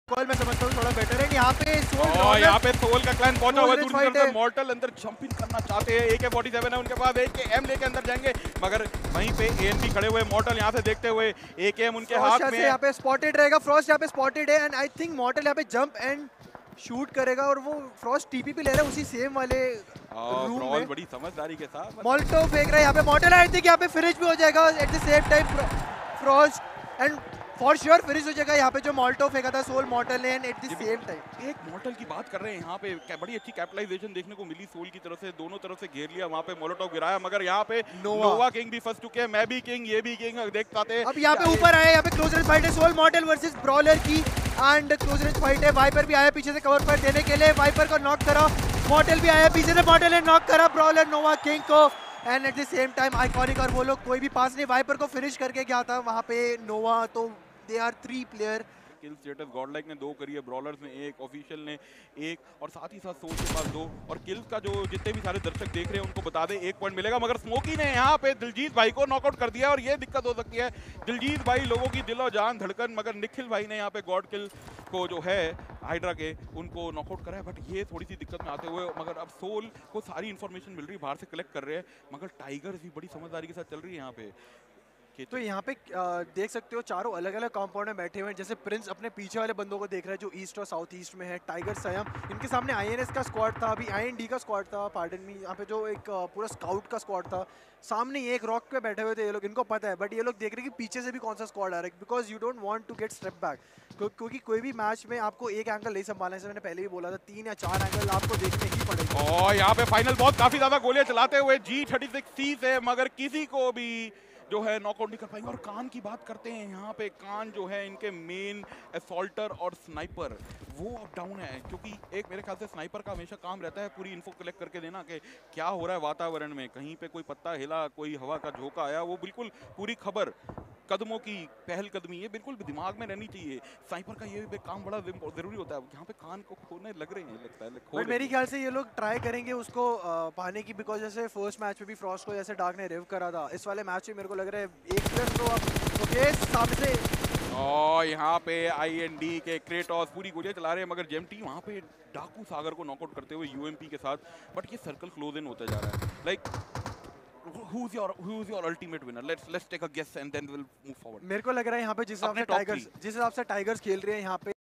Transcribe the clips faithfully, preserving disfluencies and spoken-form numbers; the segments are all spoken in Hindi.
कॉल मैं समझता हूँ थोड़ा बेटर है। यहाँ पे सोल और यहाँ पे सोल का क्लैन पहुंचा हुआ है दूसरी तरफ से। मॉर्टल अंदर जंपिंग करना चाहते हैं, ए के फोर्टी सेवन है उनके पास, ए के एम लेके अंदर जाएंगे मगर वहीं पे एएनबी खड़े हुए। मॉर्टल यहाँ से देखते हुए ए के एम उनके हाथ में, यहाँ पे स्पॉटेड रहेगा, फ्रॉस्ट यहाँ पे स्पॉटेड है एंड आई थिंक मॉर्टल यहाँ पे जंप एंड शूट करेगा और वो फ्रॉस्ट टीपी पे ले रहा है उसी सेम वाले रूम में। बड़ी समझदारी के साथ मोल्टो फेंक रहा है यहाँ पे मॉर्टल, आई थिंक यहाँ पे फिनिश भी हो जाएगा at the same time Frost and for sure finish हो जाएगा यहाँ पे जो मॉल्टो फेंका था सोल मॉर्टल ने एट द सेम टाइम। एक मॉर्टल की बात कर रहे हैं यहाँ पे, बड़ी अच्छी कैपिटलाइजेशन देखने को मिली सोल की तरफ से, दोनों तरफ से घेर लिया, वहाँ पे मोलोटोव गिराया मगर यहाँ पे नोवा किंग भी फंस चुके हैं, मैं भी किंग ये भी किंग देख पाते हैं। अब यहाँ पे ऊपर आए, यहाँ पे क्लोज रेंज फाइट है सोल मॉर्टल वर्सेस ब्रॉलर की एंड क्लोज रेंज फाइट है। वाइपर भी आया पीछे से कवर पर देने के लिए, वाइपर को नॉक करा, मॉर्टल भी आया पीछे से, मॉर्टल ने नॉक करा ब्रॉलर नोवा किंग को and at the same time Iconic और वो लोग कोई भी पास नहीं, वाइपर को फिनिश करके गया था वहाँ पे नोवा। तो they are three player. Kill status Godlike ने दो करी है, ब्रॉलर्स ने एक, ऑफिशियल ने एक और साथ ही साथ सोल के पास दो। और किल्स का जो जितने भी सारे दर्शक देख रहे हैं उनको बता दें एक पॉइंट मिलेगा मगर स्मोकी ने यहाँ पे दिलजीत भाई को नॉकआउट कर दिया और ये दिक्कत हो सकती है। दिलजीत भाई लोगों की दिलो जान धड़कन, मगर निखिल भाई ने यहाँ पे गॉड किल को जो है हाइड्रा के उनको नॉकआउट करा है बट ये थोड़ी सी दिक्कत में आते हुए मगर अब सोल को सारी इन्फॉर्मेशन मिल रही है, बाहर से कलेक्ट कर रहे हैं मगर टाइगर्स भी बड़ी समझदारी के साथ चल रही है यहाँ पे। तो यहाँ पे देख सकते हो चारों अलग अलग कंपाउंड में बैठे हुए हैं, जैसे प्रिंस अपने पीछे वाले बंदों को देख रहा है जो ईस्ट और साउथ ईस्ट में है, टाइगर सयम इनके सामने आईएनएस का स्क्वाड था, अभी आईएनडी का स्क्वाड था, पार्डन मी यहाँ पे जो एक पूरा स्काउट का स्क्वाड था, सामने एक रॉक पे बैठे हुए थे ये लोग, इनको पता है बट ये लोग देख रहे हैं कि पीछे से भी कौन सा स्क्वाड आ रहा है because you don't want to get step back, क्योंकि कोई भी मैच में आपको एक एंगल नहीं संभालना है, मैंने पहले भी बोला था तीन या चार एंगल आपको देखने ही पड़ेगा। और यहाँ पे फाइनल बहुत काफी ज्यादा गोलियां चलाते हुए जी थर्टी सिक्स सी से मगर किसी को भी जो है नॉकआउट नहीं कर पाएंगे। और कान की बात करते हैं यहाँ पे, कान जो है इनके मेन असॉल्टर और स्नाइपर वो अप डाउन है क्योंकि एक मेरे ख्याल से स्नाइपर का हमेशा काम रहता है पूरी इन्फो कलेक्ट करके देना कि क्या हो रहा है वातावरण में, कहीं पे कोई पत्ता हिला, कोई हवा का झोंका आया, वो बिल्कुल पूरी खबर कदमों की पहलकदमी ये बिल्कुल दिमाग में रहनी चाहिए। स्नाइपर का ये काम बड़ा जरूरी होता है। यहाँ पे कान को खोने लग रहे हैं लगता है, बट मेरे ख्याल से ये लोग ट्राई करेंगे उसको पाने की बिकॉज जैसे फर्स्ट मैच में भी फ्रॉस्ट को जैसे डार्क ने रिव करा था, इस वाले मैच में मेरे को लग रहा है एक प्लस तो अब ओके सामने से। और यहाँ पे आईएनडी के क्रेटोस पूरी गोलियां चला रहे हैं मगर जेएमटी वहाँ पे डाकू सागर को नॉकआउट करते हुए यूएमपी के साथ, बट ये सर्कल क्लोज इन होता जा रहा है। Like who's your who's your ultimate winner? Let's let's take a guess and then we'll move forward. मेरे को लग रहा है यहाँ पे जिस हिसाब से टाइगर्स जिस हिसाब से टाइगर्स खेल रहे हैं यहाँ पे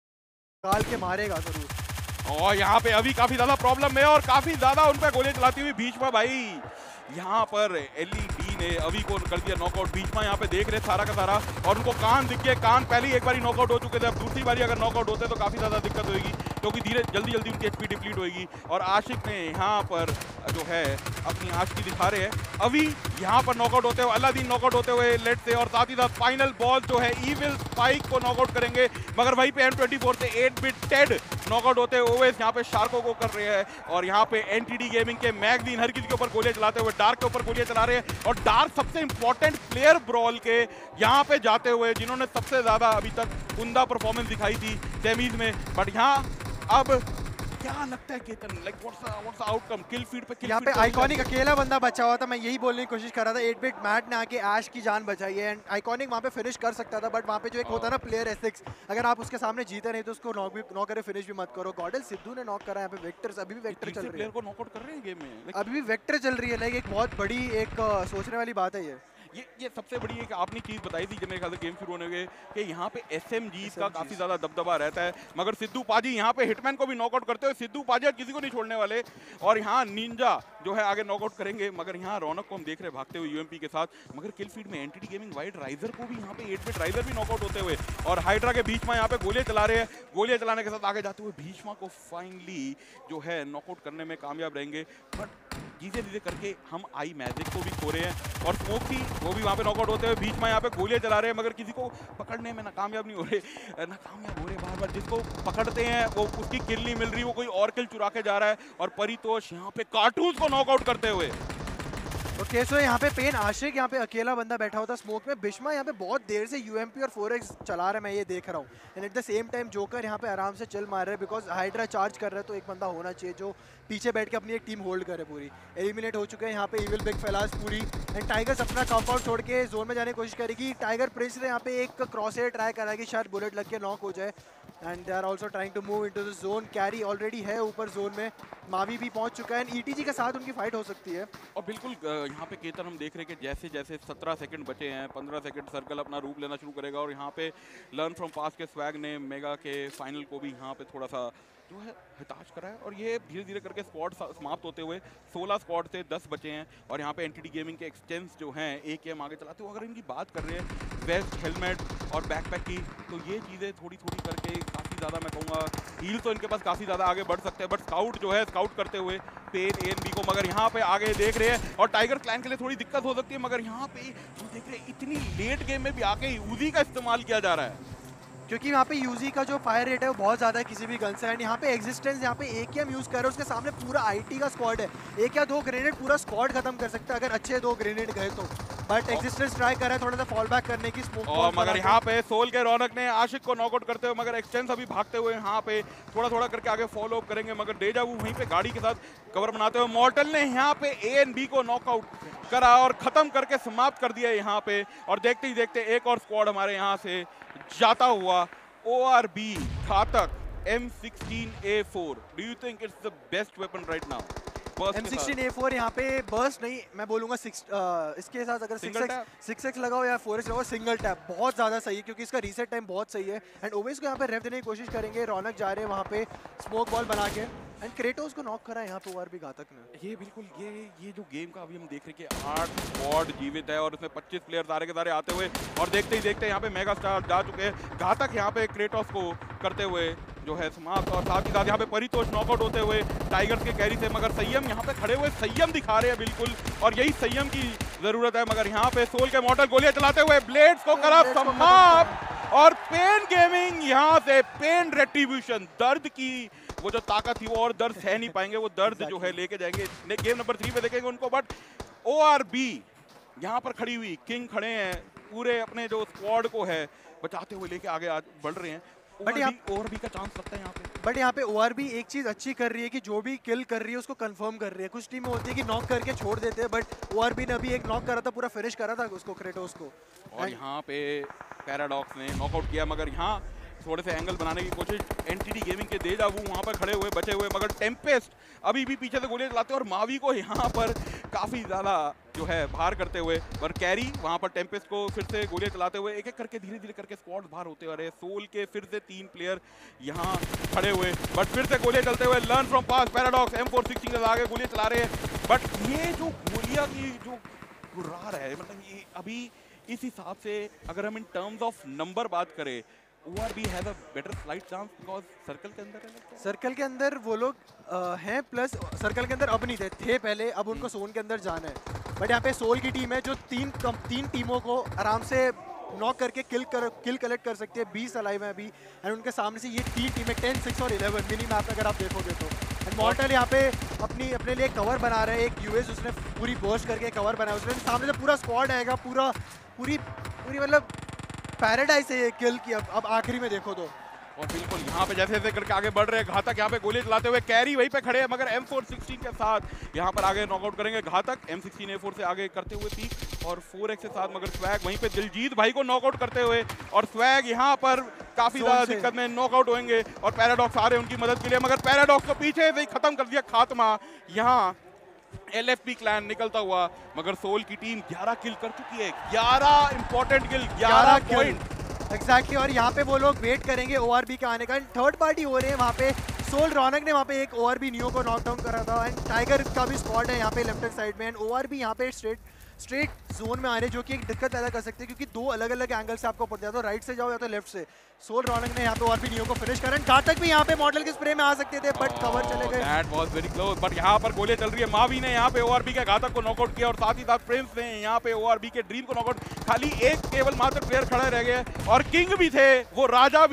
काल के मारेगा जरूर। और यहाँ पे अभी काफी ज्यादा प्रॉब्लम है और काफी ज्यादा उन पे गोलियां चलाती हुई भीष्मा भाई, यहाँ पर एलईडी ने अभी को कर दिया नॉकआउट। भीष्मा यहाँ पे देख रहे सारा का सारा और उनको कान दिख गए, कान पहले ही एक बार नॉकआउट हो चुके थे, अब दूसरी बारी अगर नॉकआउट होते तो काफी ज्यादा दिक्कत होगी क्योंकि धीरे जल्दी जल्दी उनकी एचपी डिप्लीट होगी। और आशिक ने यहाँ पर जो है अपनी आशिकी दिखा रहे हैं, अभी यहाँ पर नॉकआउट होते हुए अलादीन नॉकआउट होते हुए लेट से, और साथ ही साथ फाइनल बॉल जो है ईविल स्पाइक को नॉकआउट करेंगे मगर वहीं पे एम ट्वेंटी फोर से एट बिट टेड नॉकआउट होते हुए ओवेस यहाँ पे शार्को को कर रहे हैं। और यहाँ पे एनटीडी गेमिंग के मैगजीन हर किसी के ऊपर गोलियां चलाते हुए डार्क के ऊपर गोलियां चला रहे हैं और डार्क सबसे इंपॉर्टेंट प्लेयर ब्रॉल के यहाँ पे जाते हुए जिन्होंने सबसे ज्यादा अभी तक उम्दा परफॉर्मेंस दिखाई थी सेमीज में। बट यहाँ अब क्या लगता है Ketan, like what's the what's the outcome? Kill feed पे किल यहाँ पे आइकॉनिक अकेला बंदा बचा हुआ था, मैं यही बोलने की कोशिश कर रहा था, एट बिट मैट ने आके ऐश की जान बचाई है एंड आइकॉनिक वहाँ पे फिनिश कर सकता था बट वहाँ पे जो एक होता है ना प्लेयर एथिक्स, अगर आप उसके सामने जीते नहीं तो उसको नॉक भी नॉक करे फिनिश भी मत करो। गॉडल सिद्धू ने नॉक करा, यहाँ पे वेक्टर्स अभी भी वेक्टर चल रही है, को नॉकआउट कर रहे हैं गेम में, अभी भी वेक्टर चल रही है। लाइक एक बहुत बड़ी एक सोचने वाली बात है ये ये ये सबसे बड़ी एक आपने चीज बताई थी जब मेरे ख्याल से गेम शुरू होने के कि यहाँ पे एसएमजी का काफी ज्यादा दबदबा रहता है मगर सिद्धू पाजी यहाँ पे हिटमैन को भी नॉकआउट करते हुए सिद्धू पाजी किसी को नहीं छोड़ने वाले। और यहाँ निंजा जो है आगे नॉकआउट करेंगे मगर यहाँ रौनक को हम देख रहे हैं भागते हुए यूएमपी के साथ, मगर किल फीड में एनटीडी गेमिंग वाइड राइजर को भी यहाँ पे एट बिट राइजर भी नॉकआउट होते हुए और हाइड्रा के भीष्मा यहाँ पे गोलियां चला रहे हैं, गोलियां चलाने के साथ आगे जाते हुए भीष्मा को फाइनली जो है नॉकआउट करने में कामयाब रहेंगे। बट धीरे धीरे करके हम आई मैजिक को भी खो रहे हैं और स्मोक भी वो भी वहाँ पे नॉकआउट होते हुए भीष्मा यहाँ पे गोलियां चला रहे हैं मगर किसी को पकड़ने में नाकामयाब नहीं हो रहे नाकामयाब हो रहे बार बार, जिसको पकड़ते हैं वो उसकी किल नहीं मिल रही, वो कोई और किल चुरा के जा रहा है। और परितोष यहाँ पे कार्टून्स को नॉकआउट करते हुए ओके सो यहाँ पे पेन आशिक यहाँ पे अकेला बंदा बैठा होता स्मोक में। बिश्मा यहाँ पे बहुत देर से यूएमपी और फोर एक्स चला रहा है, मैं ये देख रहा हूँ। And at the same time Joker यहाँ पे आराम से चिल मार रहा है बिकॉज हाइड्रा चार्ज कर रहा है, तो एक बंदा होना चाहिए जो पीछे बैठ के अपनी एक टीम होल्ड करे पूरी। एलिमिनेट हो चुके हैं यहाँ पे इविल बिग फेलास पूरी। एंड टाइगर्स अपना कंपाउंड छोड़ के जोन में जाने की कोशिश करेगी। टाइगर प्रिंस ने यहाँ पे एक क्रॉस एयर ट्राई करा कि शायद बुलेट लग के नॉक हो जाए। And they are also trying to move into the zone. Carry already है ऊपर जोन में, मावी भी पहुंच चुका है। एंड ईटीजी के साथ उनकी फाइट हो सकती है। और बिल्कुल यहाँ पे केतन हम देख रहे हैं कि जैसे जैसे सत्रह सेकंड बचे हैं, पंद्रह सेकंड सर्कल अपना रूप लेना शुरू करेगा। और यहाँ पे लर्न फ्रॉम पास्ट के स्वैग ने मेगा के फाइनल को भी यहाँ पे थोड़ा सा जो है हताश करा है। और ये धीरे धीरे करके स्क्वाड समाप्त होते हुए सोलह स्क्वाड से दस बचे हैं। और यहाँ पे एनटीडी गेमिंग के एक्सटेंस जो हैं एक गेम आगे चलाते हुए, अगर इनकी बात कर रहे हैं वेस्ट हेलमेट और बैकपैक की, तो ये चीज़ें थोड़ी थोड़ी करके काफ़ी ज़्यादा मैं कहूँगा हील तो इनके पास काफ़ी ज़्यादा आगे बढ़ सकते हैं। बट स्काउट जो है स्काउट करते हुए पेन ए एन बी को मगर यहाँ पे आगे देख रहे हैं। और टाइगर क्लैन के लिए थोड़ी दिक्कत हो सकती है, मगर यहाँ पे हम देख रहे हैं इतनी लेट गेम में भी आके यूजी का इस्तेमाल किया जा रहा है, क्योंकि यहाँ पे यूजी का जो फायर रेट है वो बहुत ज़्यादा है किसी भी गन से। एंड यहाँ पे एग्जिस्टेंस यहाँ पे एक ही हम यूज़ कर रहे हैं, उसके सामने पूरा आईटी का स्क्वाड है। एक या दो ग्रेनेड पूरा स्क्वाड खत्म कर सकता है अगर अच्छे दो ग्रेनेड गए तो। बट एग्जिस्टेंस ट्राई कर रहा है थोड़ा सा फॉल बैक करने की स्मोक। और मगर यहाँ पे सोल के रौनक ने आशिक को नॉकआउट करते हुए, मगर एक्सटेंस अभी भागते हुए यहाँ पे थोड़ा थोड़ा करके आगे फॉलो अप करेंगे। मगर डेजावू वहीं पे गाड़ी के साथ कवर बनाते हुए मॉर्टल ने यहाँ पे ए एन बी को नॉकआउट करा और खत्म करके समाप्त कर दिया यहाँ पे। और देखते ही देखते एक और स्क्वाड हमारे यहाँ से जाता हुआ O R B Ghatak M sixteen A four. Do you think it's the best weapon right now? M sixteen A four यहाँ पे बर्स्ट नहीं, मैं बोलूँगा सिक्स इसके साथ अगर सिक्स एक्स लगाओ या फोर एक्स लगाओ, सिंगल टैप बहुत ज़्यादा सही है क्योंकि इसका रीसेट टाइम बहुत सही है। एंड ओवेस को यहाँ पे रेव देने की कोशिश करेंगे। रौनक जा रहे हैं वहाँ पे स्मोक बॉल बना के। एंड क्रेटोस को नॉक करा है यहाँ पे O R B घातक ने। ये बिल्कुल ये ये जो गेम का अभी हम देख रहे हैं कि आठ स्क्वाड जीवित है और उसमें पच्चीस प्लेयर सारे के सारे आते हुए, और देखते ही देखते यहाँ पे मेगा स्टार जा चुके हैं। घातक यहाँ पे क्रेटोस को करते हुए जो है समाप्त। और साथ ही साथ यहाँ पे परितोष नॉकआउट होते हुए टाइगर्स के कैरी से। मगर संयम यहाँ पे खड़े हुए संयम दिखा रहे हैं बिल्कुल, और यही संयम की जरूरत है। मगर यहाँ पे सोल के मॉडल गोलियां चलाते हुए ब्लेड्स को करा समाप्त। और पेन गेमिंग यहाँ से पेन रेट्रीब्यूशन, दर्द की वो जो ताकत थी वो और दर्द सह नहीं पाएंगे, वो दर्द जो है लेके जाएंगे गेम नंबर थ्री पे देखेंगे उनको। बट O R B यहाँ पर खड़ी हुई, किंग खड़े हैं पूरे अपने जो स्क्वाड को है बचाते हुए लेके आगे आ, बढ़ रहे हैं। बट यहाँ O R B का चांस लगता है यहाँ पे। बट यहाँ पे O R B एक चीज अच्छी कर रही है कि जो भी किल कर रही है उसको कंफर्म कर रही है। कुछ टीमें होती है कि नॉक करके छोड़ देते हैं, बट O R B ने अभी एक नॉक करा था, पूरा फिनिश करा था उसको, क्रेटोस को। और यहाँ पे पैराडॉक्स ने नॉकआउट किया। मगर यहाँ थोड़े से एंगल बनाने की कोशिश एनटीडी गेमिंग के डेजावू वहाँ पर खड़े हुए बचे हुए, मगर टेम्पेस्ट अभी भी पीछे से गोलियां चलाते हैं और मावी को यहाँ पर काफ़ी ज़्यादा जो है बाहर करते हुए। पर कैरी वहाँ पर टेम्पेस्ट को फिर से गोलियां चलाते हुए एक एक करके धीरे धीरे करके स्क्वाड बाहर होते हुए। सोल के फिर से तीन प्लेयर यहाँ खड़े हुए, बट फिर से गोलियां चलते हुए Learn From Past Paradox M four sixteen आगे गोलियां चला रहे हैं। बट ये जो गोलियां की जो गुर्रार है, मतलब ये अभी इस हिसाब से अगर हम इन टर्म्स ऑफ नंबर बात करें, O R B has a better flight chance because circle के अंदर है। सर्कल के अंदर वो लोग हैं, प्लस सर्कल के अंदर अब नहीं थे थे पहले, अब उनको जोन के अंदर जाना है। बट यहाँ पे सोल की टीम है जो तीन कम, तीन टीमों को आराम से नॉक करके किल कर किल कलेक्ट कर सकती है। बीस अलाइव है अभी, एंड उनके सामने से ये तीन टीमें टेन सिक्स और इलेवन मिनी मैप अगर आप देखोगे तो। एंड मॉर्टल यहाँ पे अपनी अपने लिए कवर बना रहे हैं। एक यूएस उसने पूरी बर्स्ट करके कवर बनाया, उसने सामने से पूरा स्क्वाड आएगा, पूरा पूरी पूरी मतलब पैराडाइज है ये किल की। अब अब आखिरी में देखो तो। और बिल्कुल यहाँ पे जैसे जैसे करके आगे बढ़ रहे हैं घातक, यहाँ पे गोली चलाते हुए कैरी वहीं पे खड़े हैं, मगर एम फोर सिक्सटीन के साथ यहाँ पर आगे नॉकआउट करेंगे घातक। एम सिक्सटीन ए फोर से आगे करते हुए पीक और फोर एक्स के साथ, मगर स्वैग वहीं पे दिलजीत भाई को नॉकआउट करते हुए। और स्वैग यहाँ पर काफी ज्यादा दिक्कत में नॉकआउट होंगे और पैराडॉक्स आ रहे हैं उनकी मदद के लिए, मगर पैराडॉक्स को पीछे से ही खत्म कर दिया खात्मा। यहाँ एल एफ पी क्लैन निकलता हुआ, मगर सोल की टीम ग्यारह किल कर चुकी है। ग्यारह इंपॉर्टेंट किल, ग्यारह पॉइंट एग्जैक्टली। और यहाँ पे वो लोग वेट करेंगे O R B के आने का। थर्ड पार्टी हो रहे हैं वहाँ पे। सोल रौनक ने वहाँ पे एक O R B नियो को नॉकडाउन करा था, एंड टाइगर का भी स्पॉट है यहाँ पे लेफ्ट हैंड साइड में। एंड O R B यहाँ पे स्ट्रेट स्ट्रेट जोन में आ रहे हैं, जो कि एक दिक्कत पैदा कर सकते हैं क्योंकि दो अलग अलग एंगल से आपको पड़ता है, तो राइट से जाओ या तो लेफ्ट से। सोल रौनक ने यहाँ पे O R B नियो को फिनिश करा। घातक भी यहाँ पे मॉडल के स्प्रे में आ सकते थे, बट कवर चले गए। That was very close. But यहाँ पर गोलियां चल रही है। मावी ने यहाँ पे O R B के घातक को नॉकआउट किया, और साथ ही साथ प्रिंस ने यहाँ पे O R B के ड्रीम को नॉकआउट। खाली एक केवल मात्र प्लेयर खड़ा रह गया, और किंग भी थे, वो राजा भी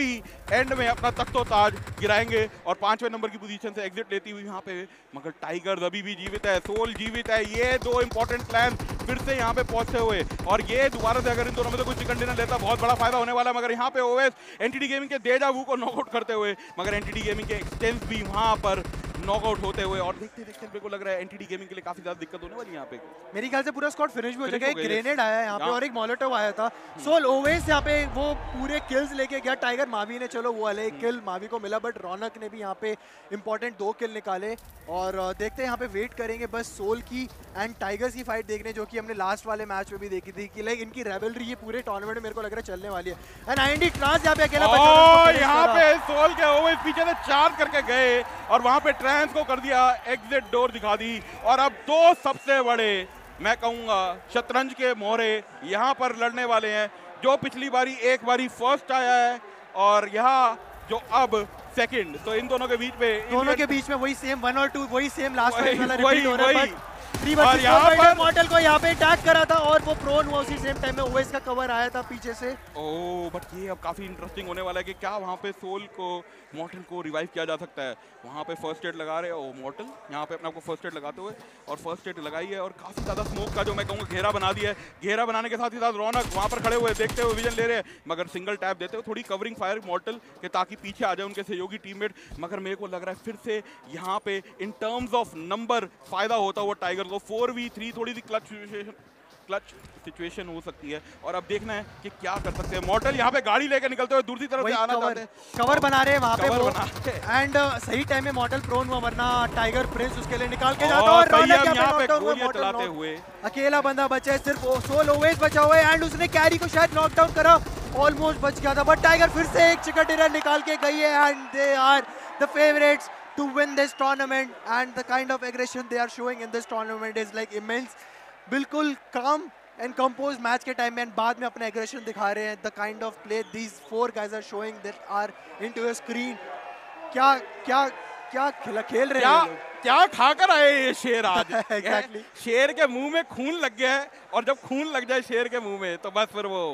एंड में अपना तख्तो ताज गिराएंगे और पांचवें नंबर की पोजीशन से एग्जिट लेती हुई यहाँ पे, मगर टाइगर्स अभी भी जीवित है, सोल जीवित है। ये दो इंपॉर्टेंट प्लान फिर से यहाँ पे पहुंचते हुए, और ये दोबारा से अगर इन दोनों में से कोई चिकन डिनर लेता बहुत बड़ा फायदा होने वाला है। मगर यहाँ पे ओवेस एनटीडी गेमिंग के डेजा वू को नॉकआउट करते हुए, मगर एनटीडी गेमिंग के एक्सटेंस भी वहाँ पर नॉकआउट होते हुए, और देखते देखते मेरे को लग रहा है एनटीडी गेमिंग के लिए काफी ज्यादा दिक्कत होने वाली है यहाँ पे। मेरी ख्याल से पूरा स्क्वाड फिनिश भी हो Finish जाएगा। हो एक गई है। ग्रेनेड आया है यहाँ पे यहाँ- और एक मोलोटोव आया था। सोल ओवेस यहाँ पे वो पूरे किल्स लेके गया। टाइगर मावी ने चलो वो वाले किल मावी को मिला, बट रौनक ने भी यहाँ पे इंपॉर्टेंट दो किल निकाले। और अ, देखते हैं यहाँ पे वेट करेंगे बस सोल की एंड टाइगर्स की फाइट देखने, जो कि हमने लास्ट वाले मैच में भी देखी थी कि लाइक इनकी रेवलरी ये पूरे टूर्नामेंट में मेरे को लग रहा है चलने वाली है। एंड आईएनडी ट्रांस यहाँ पे अकेला बचा और उसको और finish यहाँ करा। पे सोल के ओवेस पीछे से चार्ज करके गए और वहां पे ट्रांस को कर दिया, एग्जिट डोर दिखा दी। और अब दो सबसे बड़े मैं कहूंगा शतरंज के मोहरे यहाँ पर लड़ने वाले हैं, जो पिछली बारी एक बारी फर्स्ट आया है और यहाँ जो अब सेकंड। तो इन दोनों के बीच में दोनों के बीच में वही सेम वन और टू, वही सेम लास्ट वही- वाला वही- रिपीट हो रहा है। वही। बट थ्री और वर्सेस यहाँ फोर पर- मॉडल को यहाँ पे अटैक करा था और वो प्रोन हुआ उसी सेम टाइम में। ओवेस का कवर आया था पीछे से। ओह बट ये अब काफी इंटरेस्टिंग होने वाला है कि क्या वहाँ पे सोल को मॉर्टल को रिवाइव किया जा सकता है। वहाँ पे फर्स्ट एड लगा रहे हैं ओ मॉर्टल, यहाँ पे अपने आपको फर्स्ट एड लगाते हुए, और फर्स्ट एड लगाई है और काफी ज्यादा स्मोक का जो मैं कहूँगा घेरा बना दिया है। घेरा बनाने के साथ ही साथ रौनक वहाँ पर खड़े हुए देखते हुए विजन ले रहे हैं, मगर सिंगल टैप देते हुए थोड़ी कवरिंग फायर मॉर्टल के ताकि पीछे आ जाए उनके सहयोगी टीममेट। मगर मेरे को लग रहा है फिर से यहाँ पे इन टर्म्स ऑफ नंबर फायदा होता हुआ टाइगर को। फोर वी थ्री थोड़ी सी क्लच सिचुएशन क्लच सिचुएशन हो सकती है, और अब देखना है कि क्या कर सकते हैं। मॉर्टल यहाँ पे गाड़ी लेकर निकलते हुए दूसरी तरफ से आना कवर चाहते हैं, कवर बना रहे हैं वहाँ पे कवर वो। बना रहे हैं। एंड सही टाइम में मॉडल प्रोन हुआ, वरना टाइगर प्रिंस उसके लिए निकाल के और जाता और रौनक सैयद यहाँ यहाँ पे knockdown हुआ, गोलियां Mortal चलाते knock। हुए अकेला बंदा बचा है, सिर्फ वो सोल ओवेस बचा हुआ है एंड उसने कैरी को शायद नॉकडाउन करा, ऑलमोस्ट बच गया था। बट टाइगर फिर से एक चिकन डिनर निकाल के गई है and they are the favourites to win this tournament, and the kind of aggression they are showing in this tournament is like immense. बिल्कुल calm and composed मैच के टाइम में and बाद में अपने aggression दिखा रहे हैं। The kind of play these four guys are showing that are into a screen. क्या क्या क्या खेला खेल रहे क्या हैं ये लोग। क्या खाकर आए ये शेर आज। Exactly. शेर के मुंह में खून लग गया है, और जब खून लग जाए शेर के मुंह में तो बस फिर वो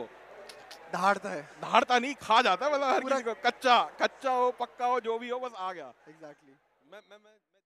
दहाड़ता है। धाड़ता नहीं, खा जाता है। मतलब हर पूरा- किसी को, कच्चा कच्चा हो पक्का हो जो भी हो, बस आ गया। Exactly. मैं मैं मैं